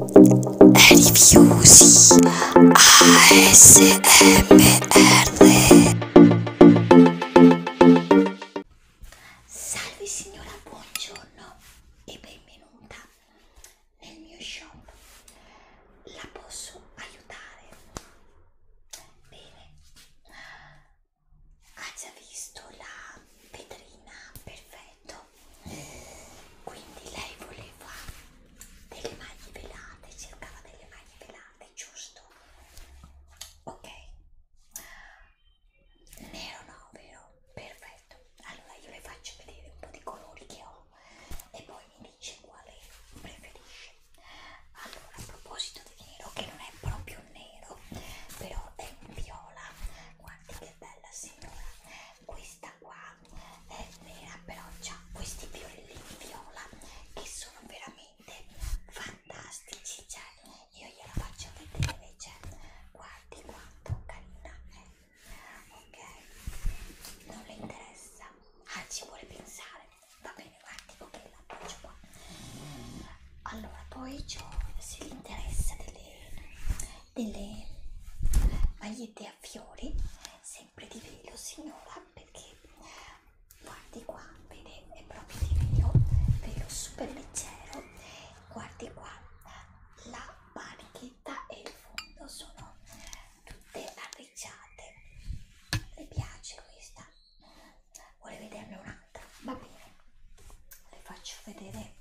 Rifjusi ASMR. Salve signora, buongiorno e benvenuta nel mio shop. La posso aiutare? Bene, ha già visto la vetrina? Perfetto. Quindi lei voleva delle maglie velate, cercava delle maglie velate, giusto? Ok. Nero no, vero? Perfetto. Allora io le faccio vedere un po' di colori che ho e poi mi dice quale preferisce. Allora, a proposito di nero, che non è proprio nero, però è un viola. Guardi che bella signora. Questa qua è nera, però c'ha questi fiorellini viola che sono veramente fantastici. Cioè, io gliela faccio vedere, cioè, guardi quanto carina è. Ok, non le interessa? Ah, ci vuole pensare. Va bene, guardi, ok, la faccio qua. Allora, poi se le interessa delle magliette a fiori, sempre di velo signora, perché guardi qua, vede, è proprio di velo super leggero. Guardi qua, la manichetta e il fondo sono tutte arricciate. Le piace questa? Vuole vederne un'altra? Va bene, le faccio vedere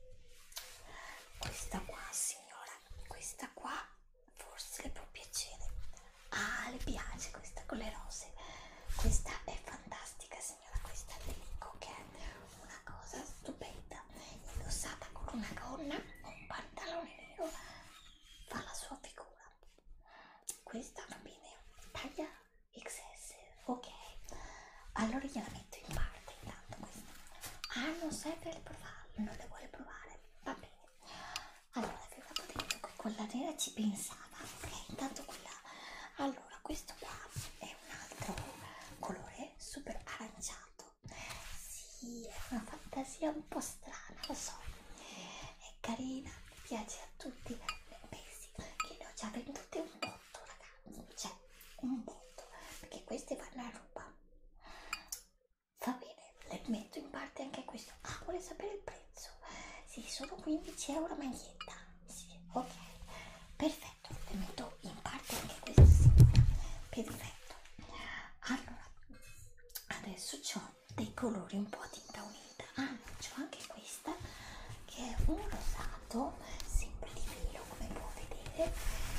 questa qua signora. Questa qua forse le può piacere. Ah, le piace questa con le rose? Questa è fantastica signora, questa le dico che è una cosa stupenda, indossata con una gonna o un pantalone nero fa la sua figura. Questa va bene, taglia XS, ok. Allora gliela metto in parte intanto questa. Ah, non serve provarla, non le vuole provare, va bene. Allora vi avevo detto che con la nera ci pensava, ok, intanto quella. Allora questo qua è un altro colore super aranciato. Sì, è una fantasia un po' strana, lo so, è carina, piace a tutti. Pensi che ne ho già vendute un botto, ragazzi, cioè un botto, perché queste vanno a ruba. Va bene, le metto in parte anche questo. Ah, vuole sapere il prezzo? Sì, sono 15 euro maglietta. Sì, ok, perfetto, le metto in parte anche questa signora. Perfetto. Allora, adesso ho dei colori un po' a tinta unita. Ah, c'ho anche questa che è un rosato, sempre di velo, come può vedere.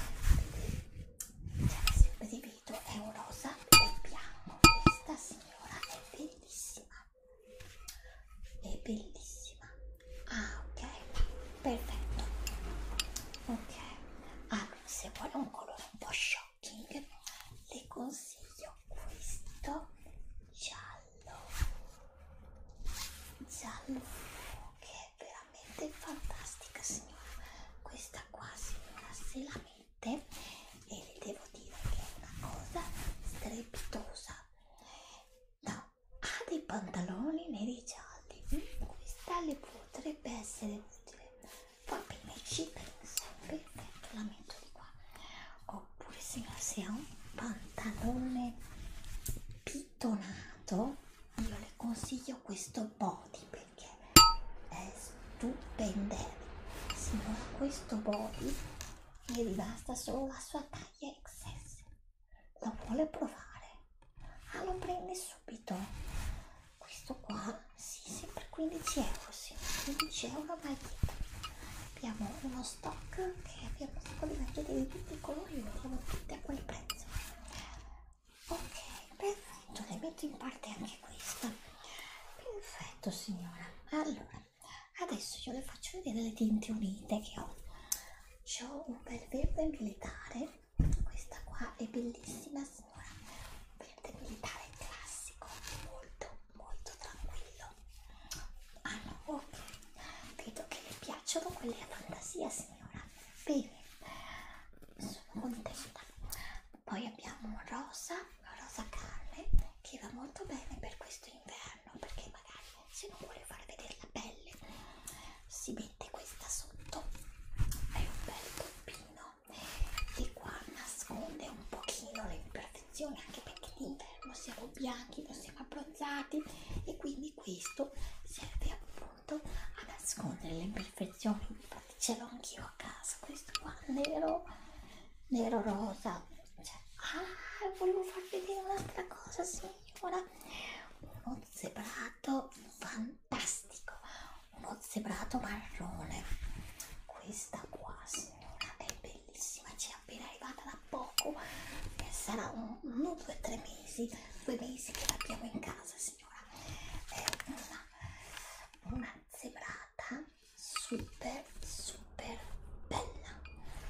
Cioè, sempre di velo, è un rosa e bianco. Questa signora è bellissima. È bellissima. Ah, ok, perfetto. Ok, allora se vuole un colore un po' shocking le consiglio questo giallo che è veramente fantastica signora. Questa qua signora se la mette e le devo dire che è una cosa strepitosa. No, ha dei pantaloni neri gialli, questa le potrebbe essere utile. Va bene, ci penso. Perfetto, la metto di qua. Oppure signora, se ha un pantalone pittonato, io le consiglio questo body perché è stupendo. Signora, questo body è rimasta solo la sua taglia XS. Lo vuole provare? Ah, lo prende subito. Questo qua, sì, sempre 15 euro, sì, 15 euro maglietta. Abbiamo uno stock che abbiamo un sacco di magliette di tutti i colori, le diamo tutte a quel prezzo. Ok, perfetto, le metto in parte anche questa. Perfetto signora. Allora, adesso io le faccio vedere le tinte unite che ho. C'ho un bel verde militare, questa qua è bellissima signora, verde militare classico, molto molto tranquillo. Ah no, ok, vedo che le piacciono quelle a fantasia signora, bene, sono contenta. Poi abbiamo un rosa carne che va molto bene per questo inverno, perché magari se non vuole far vedere la pelle si mette questa sotto, è un bel imperfezioni, anche perché d'inverno siamo bianchi, non siamo abbronzati, e quindi questo serve appunto a nascondere le imperfezioni. Infatti ce l'ho anch'io a casa, questo qua nero, nero rosa. Cioè, volevo farvi vedere un'altra cosa, signora, uno zebrato fantastico, uno zebrato marrone. Questa qua, signora, è bellissima, ci è appena arrivata da poco, sarà uno, 2, 3 mesi, 2 mesi che l'abbiamo in casa, signora. È una zebrata super super bella.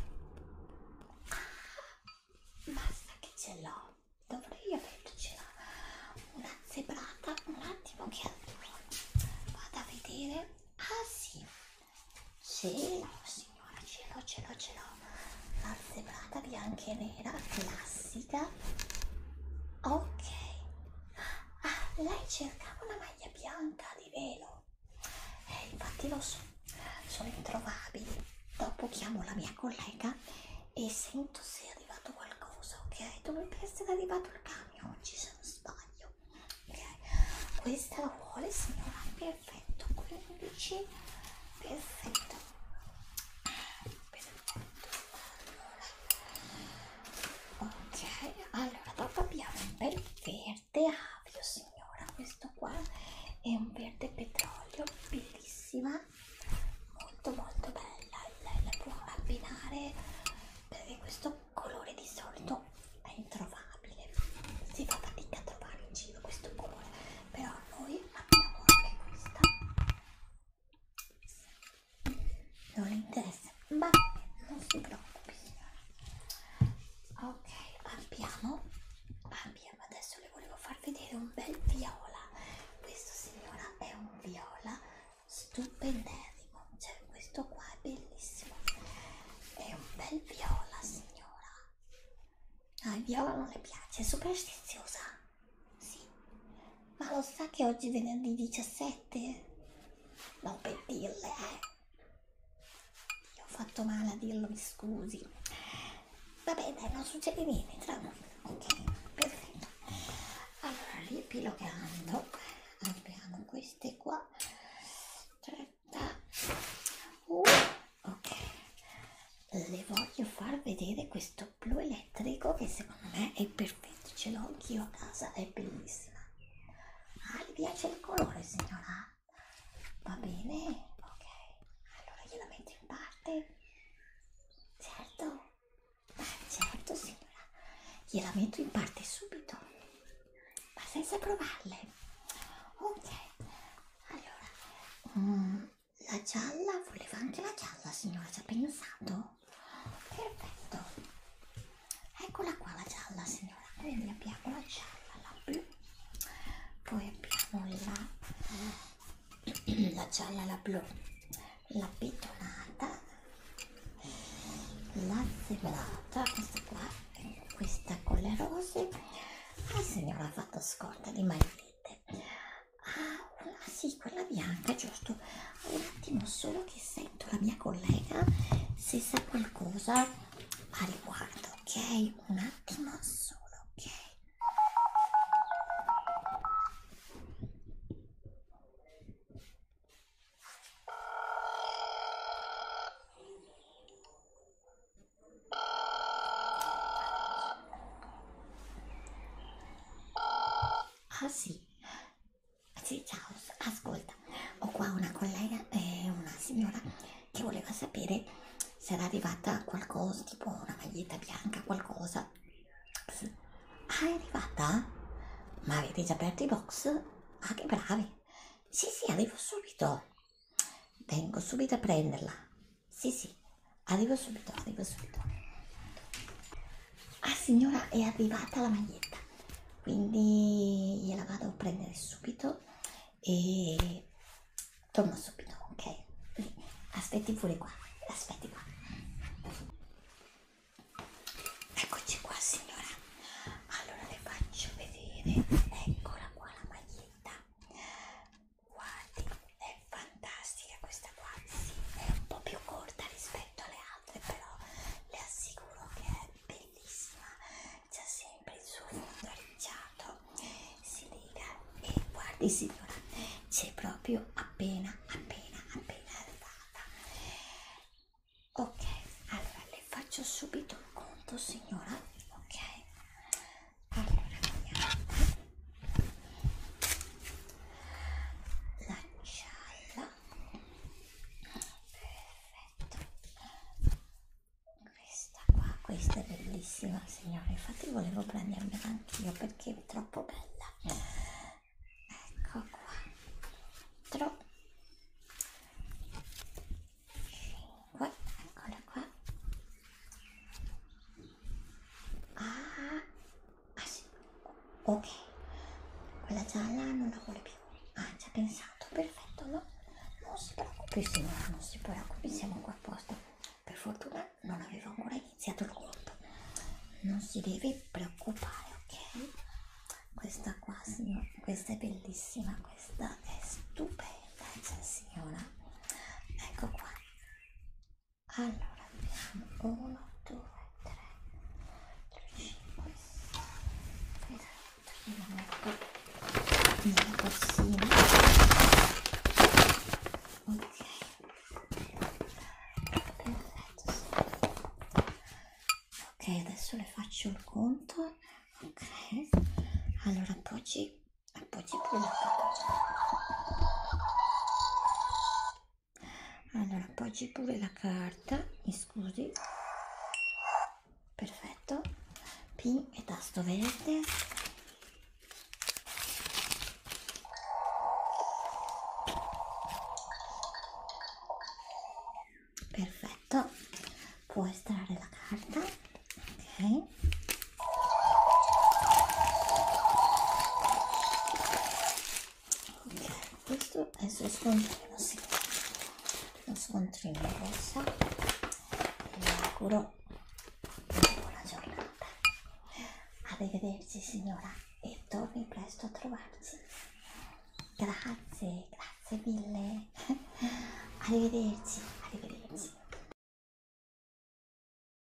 Basta che ce l'ho, dovrei avercela. Una zebrata, un attimo che vado a vedere. Ah sì, ce l'ho, signora, ce l'ho. La zebrata bianca e nera classica. Ok. Ah, lei cercava una maglia bianca di velo. Infatti lo so, sono introvabili. Dopo chiamo la mia collega e sento se è arrivato qualcosa, ok? Dovrebbe essere arrivato il camion oggi, se non sbaglio. Ok, questa la vuole, signora? Perfetto, 15. Perfetto. Ok, allora dopo abbiamo un bel verde avio, signora. Questo qua è un verde petrolio, bellissima, molto molto bella. Lei la può abbinare perché questo colore di solito è introvabile, si fa fatica a trovare in giro questo colore, però noi abbiamo anche questa. Non le interessa, ma non si preoccupi, signora. Ok, abbiamo adesso le volevo far vedere un bel viola. Questo, signora, è un viola stupendissimo, cioè questo qua è bellissimo, è un bel viola, signora. Ah, il viola non le piace, è superstiziosa, sì, ma lo sa che oggi è venerdì 17? Non per dirle, io ho fatto male a dirlo, mi scusi. Vabbè, dai, non succede niente, tranquillo. Ok, perfetto. Allora, riepilogando, abbiamo queste qua. 30. Ok. Le voglio far vedere questo blu elettrico che secondo me è perfetto. Ce l'ho anch'io a casa, è bellissima. Ah, le piace il colore, signora? Va bene? Ok. Allora gliela metto in parte. Certo. Certo, signora, gliela metto in parte subito, ma senza provarle. Ok, allora, la gialla, voleva anche la gialla, signora, ci ha pensato? Perfetto, eccola qua la gialla, signora. Quindi abbiamo la gialla, la blu, poi abbiamo la gialla, la blu, la pitonata, la zebrata, questa con le rose. La signora ha fatto scorta di magliette. Sì, quella bianca, giusto. Un attimo solo che sento la mia collega se sa qualcosa a riguardo, ok? Un attimo solo, ok? Ah sì, sì, ciao, ascolta, ho qua una collega, una signora che voleva sapere se era arrivata qualcosa, tipo una maglietta bianca, qualcosa. Sì. Ah, è arrivata? Ma avete già aperto i box? Ah, che bravi! Sì, sì, arrivo subito. Vengo subito a prenderla. Sì, sì, arrivo subito, arrivo subito. Ah, signora, è arrivata la maglietta, quindi gliela vado a prendere subito e torno subito, ok? Aspetti pure qua, aspetti qua. Eccoci qua, signora. Allora le faccio vedere, eccola qua la maglietta. Guardi, è fantastica questa qua, sì, è un po' più corta rispetto alle altre, però le assicuro che è bellissima. C'è sempre il suo guardi signora, c'è proprio appena arrivata. Ok, allora le faccio subito il conto signora, ok? Allora vediamo. La gialla, perfetto. Questa è bellissima signora, infatti volevo prendermela anch'io perché è troppo bella. Ecco qua, 5, eccola qua. Sì, ok, quella gialla non la vuole più. Ci ha pensato, perfetto, no? Non si preoccupi signora, non si preoccupi, siamo qua apposta. Per fortuna non avevo ancora iniziato il conto, non si deve preoccupare, ok? Questa qua signora, questa è bellissima, questa è stupenda, cioè signora, ecco qua. Allora abbiamo 1, 2, 3, 5, 6, perfetto, la metto nella borsina, ok, perfetto, ok, adesso le faccio il conto, ok, allora appoggi pure la carta, allora appoggi pure la carta, mi scusi, perfetto, PIN e tasto verde, perfetto, può estrarre la carta, ok, ok, questo è il suo scontrino, sì, lo scontrino rossa, le auguro una buona giornata, arrivederci signora e torni presto a trovarci, grazie mille, arrivederci.